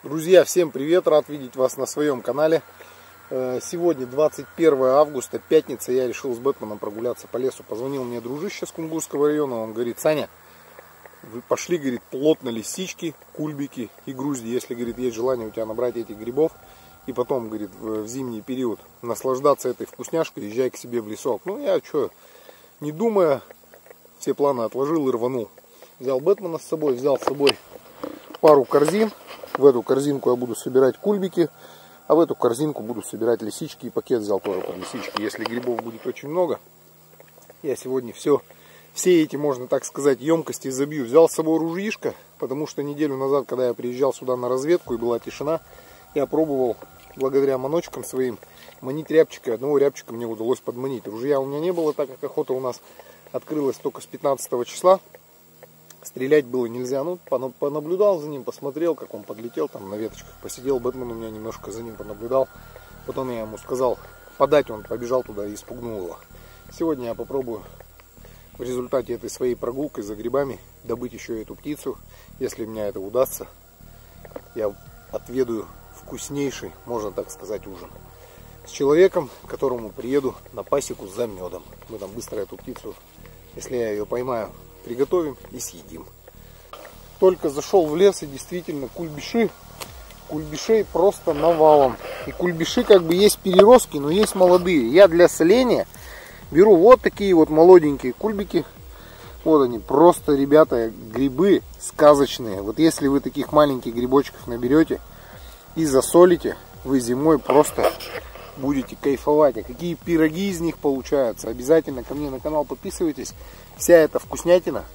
Друзья, всем привет! Рад видеть вас на своем канале. Сегодня 21 августа, пятница. Я решил с Бэтменом прогуляться по лесу. Позвонил мне дружище с Кунгурского района. Он говорит: Саня, вы пошли, говорит, плотно лисички, кульбики и грузди. Если, говорит, есть желание у тебя набрать этих грибов и потом, говорит, в зимний период наслаждаться этой вкусняшкой, езжай к себе в лесок. Ну, я что, не думая, все планы отложил и рванул. Взял Бэтмена с собой, взял с собой пару корзин. В эту корзинку я буду собирать кульбики, а в эту корзинку буду собирать лисички. И пакет взял тоже под лисички. Если грибов будет очень много, я сегодня все эти, можно так сказать, емкости забью. Взял с собой ружьишко, потому что неделю назад, когда я приезжал сюда на разведку и была тишина, я пробовал благодаря маночкам своим манить рябчика. Одного рябчика мне удалось подманить. Ружья у меня не было, так как охота у нас открылась только с 15 числа. Стрелять было нельзя. Ну, понаблюдал за ним, посмотрел, как он подлетел, там на веточках посидел. Бэтмен у меня немножко за ним понаблюдал. Потом я ему сказал подать, он побежал туда и испугнул его. Сегодня я попробую в результате этой своей прогулки за грибами добыть еще эту птицу. Если мне это удастся, я отведаю вкуснейший, можно так сказать, ужин с человеком, к которому приеду на пасеку за медом. Мы там быстро эту птицу, если я ее поймаю, приготовим и съедим. Только зашел в лес, и действительно кульбишей просто навалом. И кульбиши как бы есть переростки, но есть молодые. Я для соления беру вот такие вот молоденькие кульбики. Вот они, просто, ребята, грибы сказочные. Вот если вы таких маленьких грибочков наберете и засолите, вы зимой просто будете кайфовать. А какие пироги из них получаются, обязательно ко мне на канал подписывайтесь. Вся эта вкуснятина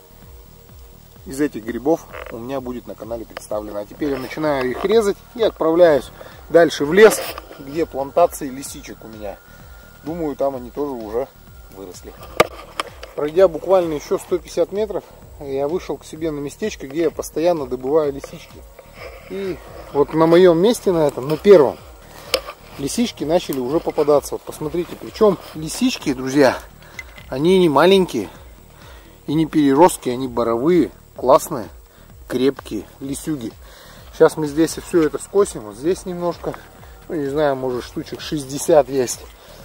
из этих грибов у меня будет на канале представлена. А теперь я начинаю их резать и отправляюсь дальше в лес, где плантации лисичек у меня. Думаю, там они тоже уже выросли. Пройдя буквально еще 150 метров, я вышел к себе на местечко, где я постоянно добываю лисички. И вот на моем месте, на этом, на первом, лисички начали уже попадаться. Вот посмотрите, причем лисички, друзья, они не маленькие и не переростки, они боровые, классные, крепкие лисюги. Сейчас мы здесь и все это скосим. Вот здесь немножко, ну не знаю, может штучек 60 есть.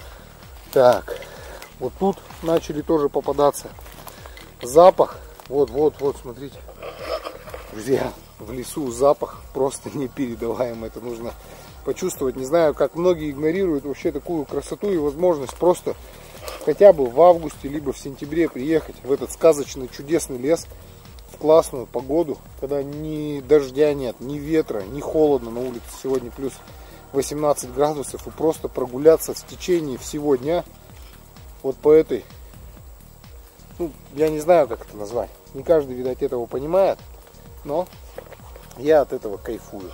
Так, вот тут начали тоже попадаться. Запах, вот, смотрите, друзья, в лесу запах просто непередаваемый. Это нужно почувствовать. Не знаю, как многие игнорируют вообще такую красоту и возможность просто хотя бы в августе либо в сентябре приехать в этот сказочный чудесный лес в классную погоду, когда ни дождя нет, ни ветра, ни холодно. На улице сегодня плюс 18 градусов, и просто прогуляться в течение всего дня вот по этой, ну, я не знаю, как это назвать. Не каждый, видать, этого понимает, но я от этого кайфую.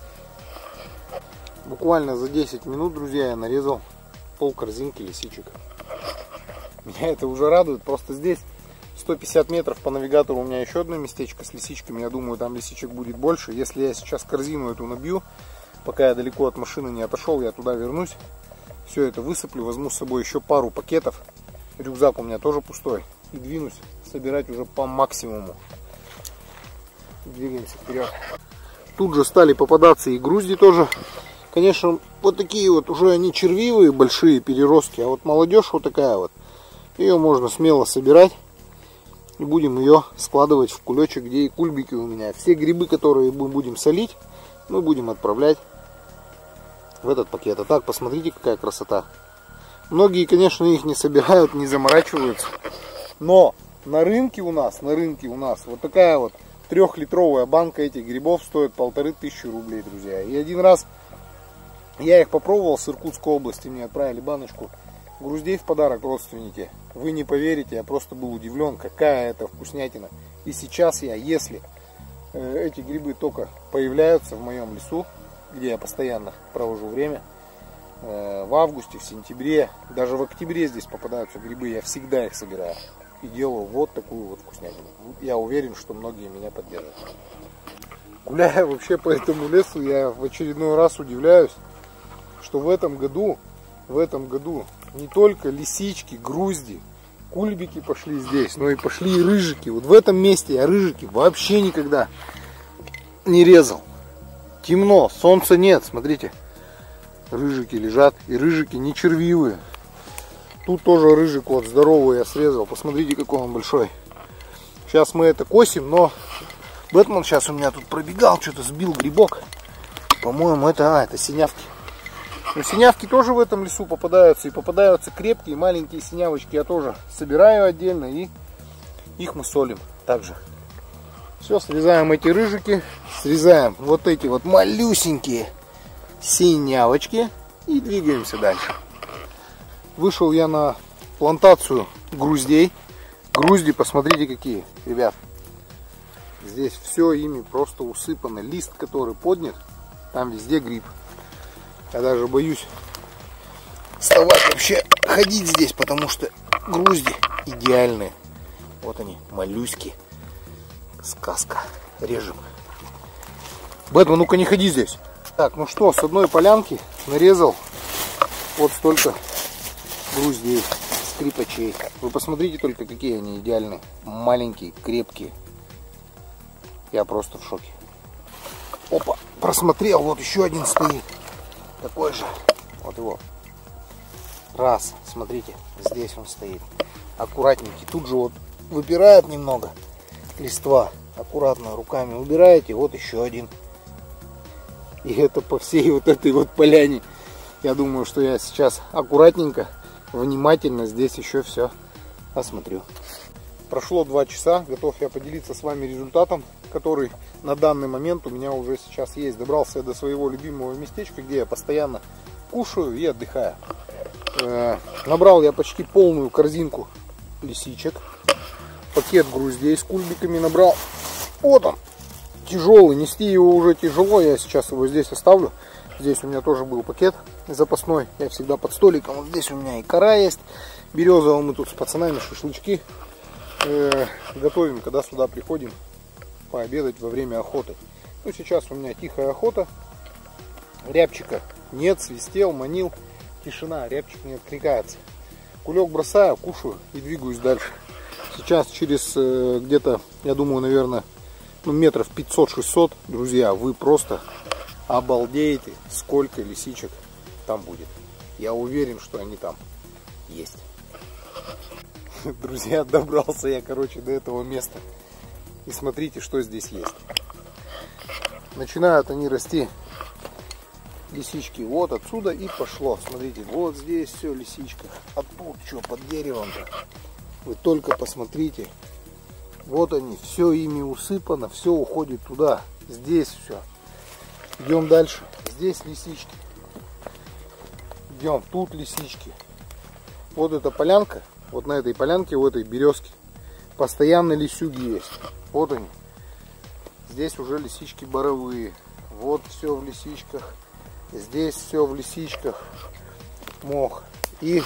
Буквально за 10 минут, друзья, я нарезал пол корзинки лисичек. Меня это уже радует. Просто здесь 150 метров по навигатору у меня еще одно местечко с лисичками. Я думаю, там лисичек будет больше. Если я сейчас корзину эту набью, пока я далеко от машины не отошел, я туда вернусь. Все это высыплю, возьму с собой еще пару пакетов. Рюкзак у меня тоже пустой. И двинусь собирать уже по максимуму. Двигаемся вперед. Тут же стали попадаться и грузди тоже. Конечно, вот такие вот уже они червивые, большие переростки. А вот молодежь вот такая вот. Ее можно смело собирать. И будем ее складывать в кулечек, где и кульбики у меня. Все грибы, которые мы будем солить, мы будем отправлять в этот пакет. А так, посмотрите, какая красота. Многие, конечно, их не собирают, не заморачиваются. Но на рынке у нас вот такая вот 3-литровая банка этих грибов стоит 1500 рублей, друзья. И один раз я их попробовал с Иркутской области, мне отправили баночку груздей в подарок родственники. Вы не поверите, я просто был удивлен, какая это вкуснятина. И сейчас я, если эти грибы только появляются в моем лесу, где я постоянно провожу время, в августе, в сентябре, даже в октябре здесь попадаются грибы, я всегда их собираю и делаю вот такую вот вкуснятину. Я уверен, что многие меня поддержат. Гуляя вообще по этому лесу, я в очередной раз удивляюсь, что в этом году не только лисички, грузди, кульбики пошли здесь, но и пошли и рыжики. Вот в этом месте я рыжики вообще никогда не резал. Темно, солнца нет, смотрите. Рыжики лежат, и рыжики не червивые. Тут тоже рыжик вот здоровый я срезал. Посмотрите, какой он большой. Сейчас мы это косим, но Бэтмен сейчас у меня тут пробегал, что-то сбил грибок. По-моему, это синявки. Но синявки тоже в этом лесу попадаются. И попадаются крепкие, маленькие синявочки. Я тоже собираю отдельно, и их мы солим также. Все, срезаем эти рыжики. Срезаем вот эти вот малюсенькие синявочки. И двигаемся дальше. Вышел я на плантацию груздей. Грузди, посмотрите какие, ребят. Здесь все ими просто усыпано. Лист, который поднят, там везде гриб. Я даже боюсь вставать, вообще ходить здесь, потому что грузди идеальные. Вот они, моллюски. Сказка. Режем. Бэтмен, ну-ка не ходи здесь. Так, ну что, с одной полянки нарезал вот столько груздей, скрипачей. Вы посмотрите только, какие они идеальные. Маленькие, крепкие. Я просто в шоке. Опа, просмотрел, вот еще один стоит. Такой же. Вот его. Раз, смотрите, здесь он стоит. Аккуратненький. Тут же вот выпирает немного листва. Аккуратно руками убираете. Вот еще один. И это по всей вот этой вот поляне. Я думаю, что я сейчас аккуратненько, внимательно здесь еще все осмотрю. Прошло 2 часа. Готов я поделиться с вами результатом, который на данный момент у меня уже сейчас есть. Добрался я до своего любимого местечка, где я постоянно кушаю и отдыхаю. Набрал я почти полную корзинку лисичек. Пакет груздей с кульбиками набрал. Вот он. Тяжелый. Нести его уже тяжело. Я сейчас его здесь оставлю. Здесь у меня тоже был пакет запасной. Я всегда под столиком. Вот здесь у меня и кора есть. Березовая. Мы тут с пацанами шашлычки готовим, когда сюда приходим пообедать во время охоты. Ну, сейчас у меня тихая охота. Рябчика нет, свистел, манил. Тишина, рябчик не откликается. Кулек бросаю, кушаю и двигаюсь дальше. Сейчас через где-то, я думаю, наверное, метров 500-600, друзья, вы просто обалдеете, сколько лисичек там будет. Я уверен, что они там есть. Друзья, добрался я, короче, до этого места. И смотрите, что здесь есть. Начинают они расти, лисички, вот отсюда и пошло. Смотрите, вот здесь все лисичка. А тут что, под деревом-то? Вы только посмотрите. Вот они, все ими усыпано, все уходит туда. Здесь все. Идем дальше. Здесь лисички. Идем, тут лисички. Вот эта полянка. Вот на этой полянке, у этой березки постоянно лисюги есть. Вот они. Здесь уже лисички боровые. Вот все в лисичках. Здесь все в лисичках. Мох. И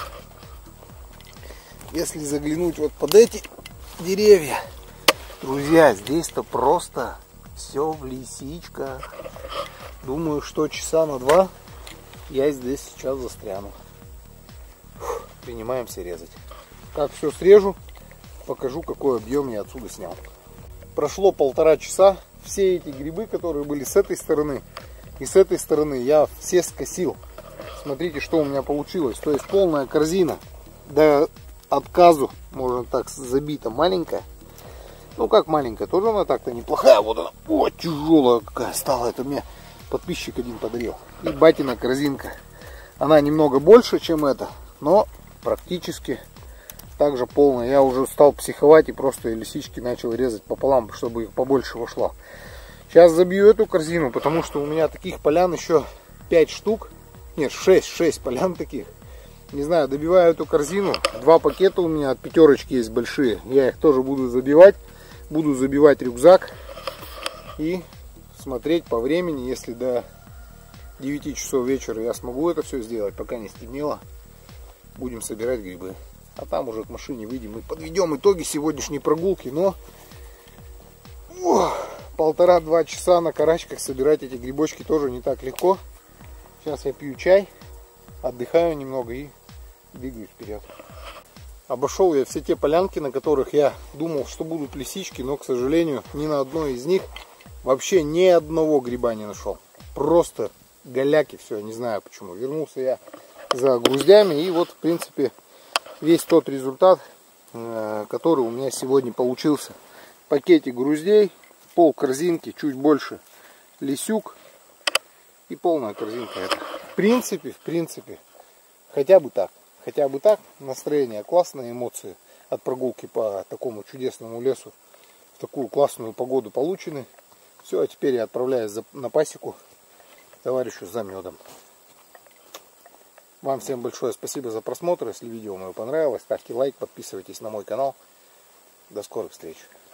если заглянуть вот под эти деревья, друзья, здесь-то просто все в лисичках. Думаю, что часа на 2 я здесь сейчас застряну. Принимаемся резать. Как все срежу, покажу, какой объем я отсюда снял. Прошло 1,5 часа. Все эти грибы, которые были с этой стороны и с этой стороны, я все скосил. Смотрите, что у меня получилось. То есть полная корзина до отказу, можно так, забита, маленькая. Ну как маленькая, тоже она так-то неплохая. Вот она, о, тяжелая какая стала. Это мне подписчик один подарил. И батина корзинка. Она немного больше, чем эта, но практически также полная. Я уже стал психовать и просто лисички начал резать пополам, чтобы их побольше вошло. Сейчас забью эту корзину, потому что у меня таких полян еще 5 штук. Нет, 6 полян таких. Не знаю, добиваю эту корзину. 2 пакета у меня от 5 есть большие. Я их тоже буду забивать. Буду забивать рюкзак. И смотреть по времени, если до 9 часов вечера я смогу это все сделать, пока не стемнело. Будем собирать грибы. А там уже к машине выйдем и подведем итоги сегодняшней прогулки. Но 1,5-2 часа на карачках собирать эти грибочки тоже не так легко. Сейчас я пью чай, отдыхаю немного и двигаюсь вперед. Обошел я все те полянки, на которых я думал, что будут лисички, но, к сожалению, ни на одной из них вообще ни одного гриба не нашел. просто голяки, все, не знаю почему. Вернулся я за груздями, и вот, в принципе, весь тот результат, который у меня сегодня получился. Пакетик груздей, пол корзинки, чуть больше лисюк и полная корзинка. Это. В принципе, хотя бы так. Хотя бы так. Настроение классное, эмоции от прогулки по такому чудесному лесу в такую классную погоду получены. Все, а теперь я отправляюсь на пасеку к товарищу за медом. Вам всем большое спасибо за просмотр. Если видео мое понравилось, ставьте лайк, подписывайтесь на мой канал. До скорых встреч.